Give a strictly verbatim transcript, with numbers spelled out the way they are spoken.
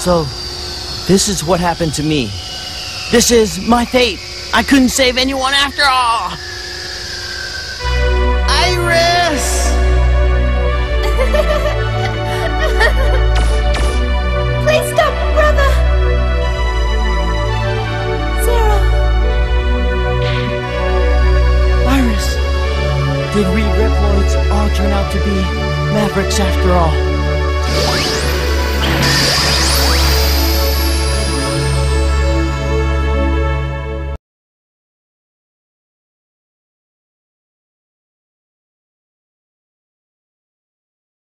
So, this is what happened to me. This is my fate. I couldn't save anyone after all. Iris! Please stop, brother! Zero. Iris, did we Reploids all turn out to be mavericks after all?